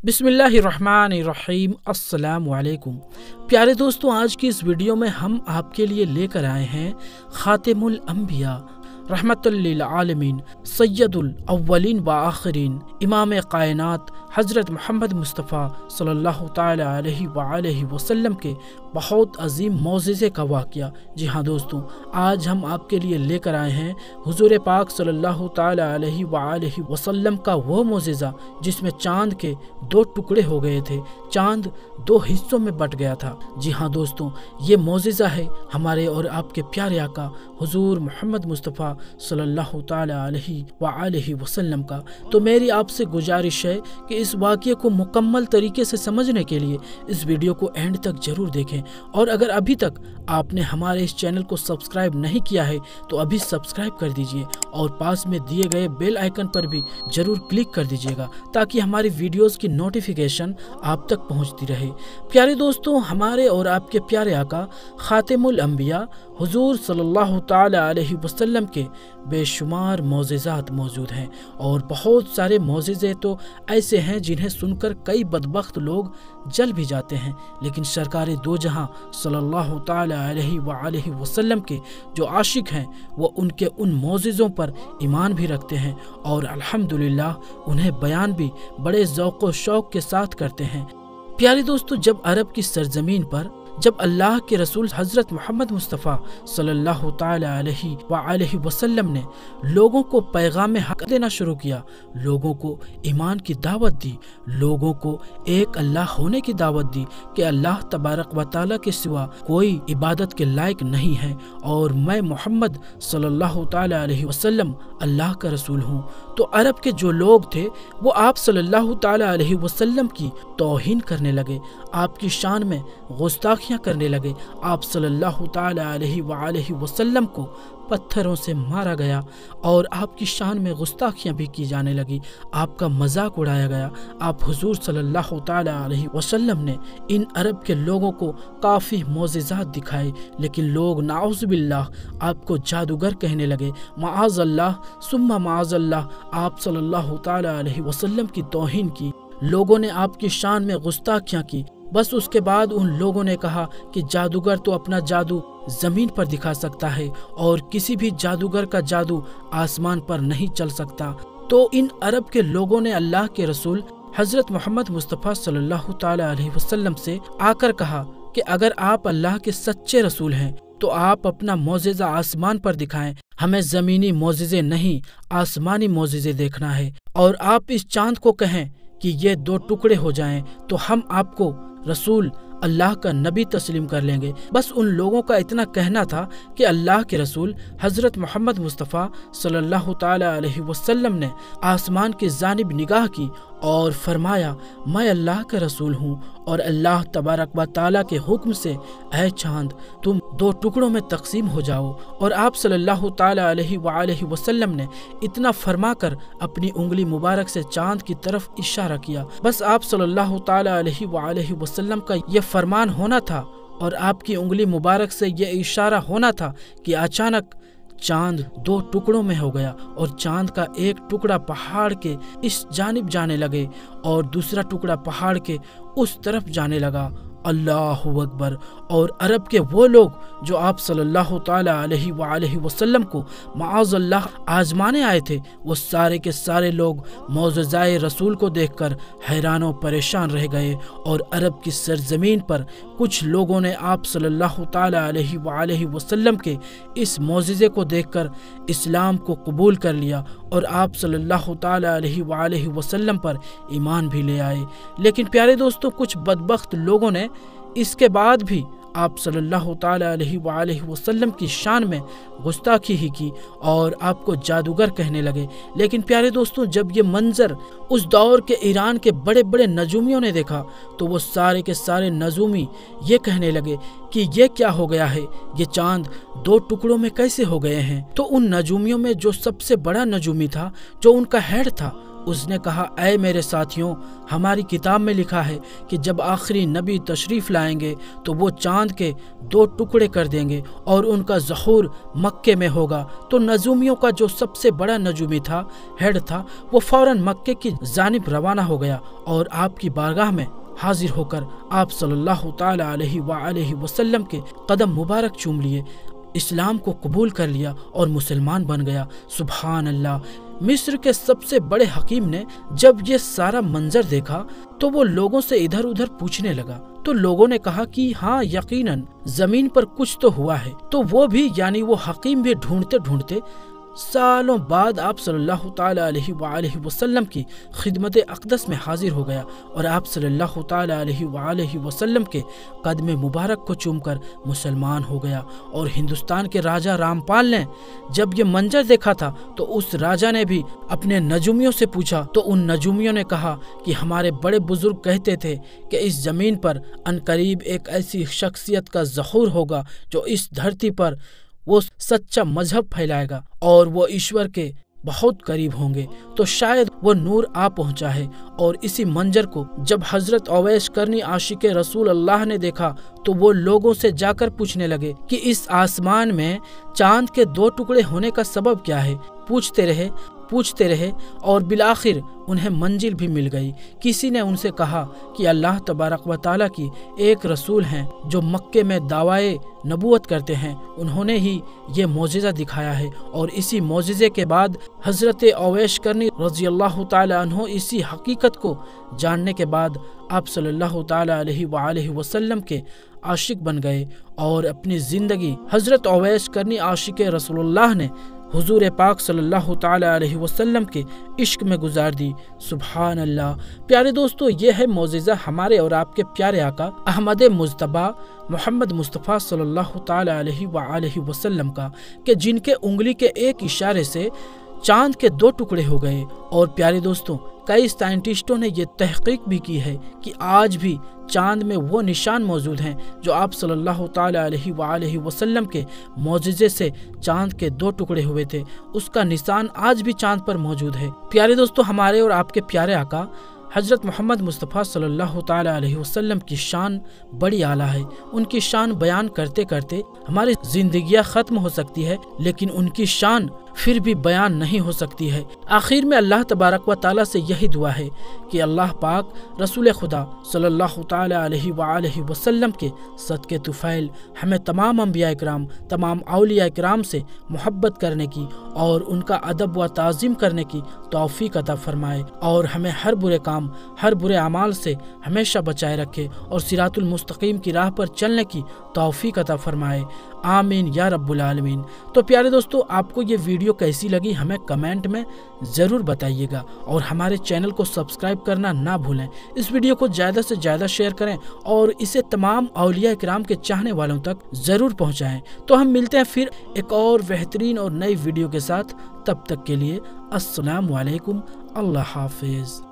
बिस्मिल्लाहिर्रहमानिर्रहीम। अस्सलाम वालेकुम। प्यारे दोस्तों, आज की इस वीडियो में हम आपके लिए लेकर आए हैं खातिमुल अंबिया रहमतुल लिल आलमीन सैयदुल अव्वलीन व आखिरीन इमाम कायनात हज़रत मोहम्मद मुस्तफ़ा सल्लल्लाहु ताला अलैहि वसल्लम के बहुत अजीम मौज़िज़े का वाक़या। जी हाँ दोस्तों, आज हम आपके लिए लेकर आए हैं हुज़ूर पाक सल्लल्लाहु ताला अलैहि वसल्लम का वो मौज़िज़ा जिसमें चाँद के दो टुकड़े हो गए थे, चाँद दो हिस्सों में बट गया था। जी हाँ दोस्तों, ये मौज़िज़ा है हमारे और आपके प्यारे आका हुज़ूर मोहम्मद मुस्तफ़ा सल्लल्लाहु ताला अलैहि वसल्लम का। तो मेरी आपसे गुजारिश है कि इस वाक़ये को मुकम्मल तरीके से समझने के लिए इस वीडियो को एंड तक जरूर देखें, और अगर अभी तक आपने हमारे इस चैनल को सब्सक्राइब नहीं किया है तो अभी सब्सक्राइब कर दीजिए और पास में दिए गए बेल आइकन पर भी जरूर क्लिक कर दीजिएगा ताकि हमारी वीडियोस की नोटिफिकेशन आप तक पहुंचती रहे। प्यारे दोस्तों, हमारे और आपके प्यारे आका खातिमुल अंबिया हुजूर सल्लल्लाहु ताला अलैहि वसल्लम के बेशुमार मौज़िज़ात मौजूद हैं, और बहुत सारे मौज़िज़े तो ऐसे हैं जिन्हें सुनकर कई बदबख्त लोग जल भी जाते हैं, लेकिन सरकार दो जहां सल्लल्लाहु ताला अलैहि वसल्लम के जो आशिक हैं वो उनके उन मौज़िज़ों पर ईमान भी रखते हैं और अल्हम्दुलिल्लाह उन्हें बयान भी बड़े ज़ौक़ व शौक़ के साथ करते हैं। प्यारे दोस्तों, जब अरब की सरजमीन पर जब अल्लाह के रसूल हज़रत मोहम्मद मुस्तफ़ा सल्लल्लाहु ताला अलैहि वसल्लम ने लोगों को पैगाम हक देना शुरू किया, लोगों को ईमान की दावत दी, लोगों को एक अल्लाह होने की दावत दी कि अल्लाह तबारक व तआला के सिवा कोई इबादत के लायक नहीं है और मैं मोहम्मद सल्लल्लाहु ताला अलैहि वसल्लम अल्लाह का रसूल हूँ। तो अरब के जो लोग थे वो आप सल्लल्लाहु ताला अलैहि वसल्लम की तौहीन करने लगे, आपकी शान में गुस्ताखियाँ करने लगे। आप सल्लल्लाहु ताला अलैहि वसल्लम को पत्थरों से मारा गया और आपकी शान में गुस्ताखियाँ भी की जाने लगी, आपका मजाक उड़ाया गया। आप हुजूर सल्लल्लाहु ताला अलैहि वसल्लम ने इन अरब के लोगों को काफ़ी मौज़िज़ात दिखाए, लेकिन लोग नाउज़ बिल्लाह आपको जादूगर कहने लगे। माअज़ल्लाह सुम्मा माअज़ल्लाह, आप सल्लल्लाहु ताला अलैहि वसल्लम की तौहीन की, लोगों ने आपकी शान में गुस्ताखियाँ की। बस उसके बाद उन लोगों ने कहा कि जादूगर तो अपना जादू ज़मीन पर दिखा सकता है और किसी भी जादूगर का जादू आसमान पर नहीं चल सकता। तो इन अरब के लोगों ने अल्लाह के रसूल हज़रत मोहम्मद मुस्तफ़ा सल्लल्लाहु ताला अलैहि वसल्लम से आकर कहा कि अगर आप अल्लाह के सच्चे रसूल हैं तो आप अपना मौज़िज़ा आसमान पर दिखाएं, हमें ज़मीनी मौज़िज़े नहीं आसमानी मौज़िज़े देखना है। और आप इस चाँद को कहें कि ये दो टुकड़े हो जाएं तो हम आपको रसूल अल्लाह का नबी तस्लीम कर लेंगे। बस उन लोगों का इतना कहना था कि अल्लाह के रसूल हज़रत मोहम्मद मुस्तफ़ा सल्लल्लाहु ताला अलैहि वसल्लम ने आसमान की जानिब निगाह की और फरमाया, मैं अल्लाह का रसूल हूँ और अल्लाह तबारक व ताला के हुक्म से ऐ चाँद तुम दो टुकड़ों में तकसीम हो जाओ। और आप सल्लल्लाहु ताला अलैहि वसल्लम ने इतना फरमाकर अपनी उंगली मुबारक से चाँद की तरफ इशारा किया। बस आप सल्लल्लाहु ताला अलैहि वसल्लम का ये फरमान होना था और आपकी उंगली मुबारक से ये इशारा होना था कि अचानक चाँद दो टुकड़ों में हो गया और चाँद का एक टुकड़ा पहाड़ के इस जानिब जाने लगे और दूसरा टुकड़ा पहाड़ के उस तरफ जाने लगा। अल्लाहु अकबर। और अरब के वो लोग जो आप सल्लल्लाहु ताला अलैहि वसल्लम को माअज़ल्लाह आजमाने आए थे, वो सारे के सारे लोग मौज़िज़ाए रसूल को देखकर हैरान और परेशान रह गए। और अरब की सरजमीन पर कुछ लोगों ने आप सल्लल्लाहु ताला अलैहि वसल्लम के इस मौज़िज़े को देखकर इस्लाम को कबूल कर लिया और आप सल्लल्लाहु ताला अलैहि वसल्लम पर ईमान भी ले आए। लेकिन प्यारे दोस्तों, कुछ बदबख्त लोगों ने इसके बाद भी आप सल्लल्लाहु ताला अलैहि वसल्लम की शान में गुस्ताखी ही की और आपको जादूगर कहने लगे। लेकिन प्यारे दोस्तों, जब ये मंजर उस दौर के ईरान के बड़े बड़े नजूमियों ने देखा तो वो सारे के सारे नजूमी ये कहने लगे कि ये क्या हो गया है, ये चाँद दो टुकड़ों में कैसे हो गए हैं। तो उन नजूमियों में जो सबसे बड़ा नजूमी था, जो उनका हेड था, اس نے کہا اے میرے ساتھیوں، ہماری کتاب میں لکھا ہے کہ جب آخری نبی تشریف لائیں گے تو وہ چاند کے 2 ٹکڑے کر دیں گے اور ان کا ظہور مکے میں ہوگا۔ تو نجومیوں کا جو سب سے بڑا نجومی تھا، ہیڈ تھا، وہ فوراً مکے کی جانب روانہ ہو گیا اور آپ کی بارگاہ میں حاضر ہو کر آپ صلی اللہ تعالی علیہ وآلہ وسلم کے قدم مبارک چوم لیے، اسلام کو قبول کر لیا اور مسلمان بن گیا۔ سبحان اللہ۔ مصر کے سب سے بڑے حکیم نے جب یہ سارا منظر دیکھا تو وہ لوگوں سے ادھر ادھر پوچھنے لگا، تو لوگوں نے کہا کہ ہاں یقیناً زمین پر کچھ تو ہوا ہے۔ تو وہ بھی یعنی وہ حکیم بھی ڈھونڈتے ڈھونڈتے سالوں بعد آپ صلی اللہ تعالی علیہ وآلہ وسلم کی خدمت اقدس میں حاضر ہو گیا اور آپ صلی اللہ تعالی علیہ وآلہ وسلم کے قدم مبارک کو چوم کر مسلمان ہو گیا۔ اور ہندوستان کے راجہ رامپال نے جب یہ منظر دیکھا تھا تو اس راجہ نے بھی اپنے نجومیوں سے پوچھا، تو ان نجومیوں نے کہا کہ ہمارے بڑے بزرگ کہتے تھے کہ اس زمین پر عنقریب ایک ایسی شخصیت کا ظہور ہوگا جو اس دھرتی پر وہ سچا مذہب پھیلائے گا اور وہ ایشور کے بہت قریب ہوں گے۔ تو شاید وہ نور آ پہنچا ہے۔ اور اسی منظر کو جب حضرت اویس کرنی عاشق رسول اللہ نے دیکھا تو وہ لوگوں سے جا کر پوچھنے لگے کہ اس آسمان میں چاند کے 2 ٹکڑے ہونے کا سبب کیا ہے۔ پوچھتے رہے اور بالآخر انہیں منزل بھی مل گئی۔ کسی نے ان سے کہا کہ اللہ تبارک و تعالیٰ کی ایک رسول ہیں جو مکے میں دعویٰ نبوت کرتے ہیں، انہوں نے ہی یہ معجزہ دکھایا ہے۔ اور اسی معجزے کے بعد حضرت اویس کرنی رضی اللہ تعالی عنہ اسی حقیقت کو جاننے کے بعد آپ صلی اللہ تعالی علیہ وآلہ وسلم کے عاشق بن گئے اور اپنی زندگی حضرت اویس کرنی عاشق رسول اللہ نے حضور پاک صلی اللہ تعالی علیہ وسلم کے عشق میں گزار دی۔ سبحان اللہ۔ پیارے دوستو، یہ ہے معجزہ ہمارے اور آپ کے پیارے آقا احمد مجتبیٰ محمد مصطفیٰ صلی اللہ تعالی علیہ وآلہ وسلم کا، کہ جن کے انگلی کے ایک اشارے سے چاند کے 2 ٹکڑے ہو گئے۔ اور پیارے دوستوں، کئی سائنٹسٹوں نے یہ تحقیق بھی کی ہے کہ آج بھی چاند میں وہ نشان موجود ہیں جو آپ صلی اللہ تعالی علیہ وآلہ وسلم کے معجزے سے چاند کے 2 ٹکڑے ہوئے تھے، اس کا نشان آج بھی چاند پر موجود ہے۔ پیارے دوستو، ہمارے اور آپ کے پیارے آقا حضرت محمد مصطفیٰ صلی اللہ تعالی علیہ وسلم کی شان بڑی اعلیٰ ہے۔ ان کی شان بیان کرتے کرتے ہماری زندگیاں ختم ہو سکتی ہے، لیکن ان کی شان پھر بھی بیان نہیں ہو سکتی ہے۔ آخر میں اللہ تبارک و تعالیٰ سے یہی دعا ہے کہ اللہ پاک رسول خدا صلی اللہ تعالی علیہ وآلہ وسلم کے صدقے طفیل ہمیں تمام انبیاء اکرام، تمام اولیاء اکرام سے محبت کرنے کی اور ان کا ادب و تعظیم کرنے کی توفیق عطا فرمائے، اور ہمیں ہر برے کام، ہر برے اعمال سے ہمیشہ بچائے رکھے اور صراط المستقیم کی راہ پر چلنے کی توفیق عطا فرمائے۔ آمین یا رب العالمین۔ تو پیارے دوستو، آپ کو یہ ویڈیو کیسی لگی ہمیں کمنٹ میں ضرور بتائیے گا، اور ہمارے چینل کو سبسکرائب کرنا نہ بھولیں۔ اس ویڈیو کو زیادہ سے زیادہ شیئر کریں اور اسے تمام اولیاء کرام کے چاہنے والوں تک ضرور پہنچائیں۔ تو ہم ملتے ہیں پھر ایک اور بہترین اور نئی ویڈیو کے ساتھ، تب تک کے لیے السلام علیکم، اللہ حافظ۔